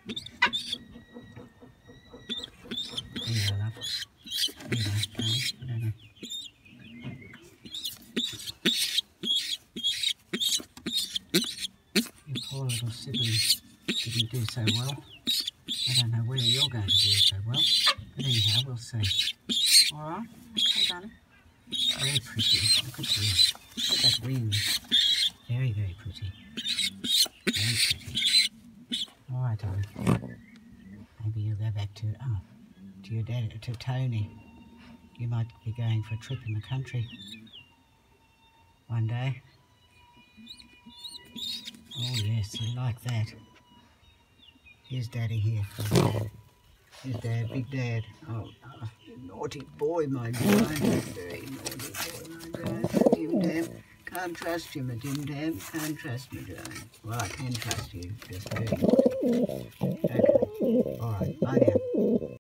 Yeah, love. You know, I don't know. Your poor little sibling didn't do so well. I don't know whether you're going to do so well, but anyhow, we'll see. Alright? Okay, darling. Very pretty. Look at you. Look at that wing. Very, very pretty. Very pretty. Alright, darling. Maybe you'll go back to your dad, to Tony. You might be going for a trip in the country one day. Oh yes, you like that. Here's Daddy here. Here's Dad, Big Dad. Oh, you naughty boy, my Dim. Very naughty boy, my Dim. Dim Tam. Can't trust you, my Dim Tam. Can't trust me, darling. Well, I can trust you. Just very naughty. Okay. All right. Bye now.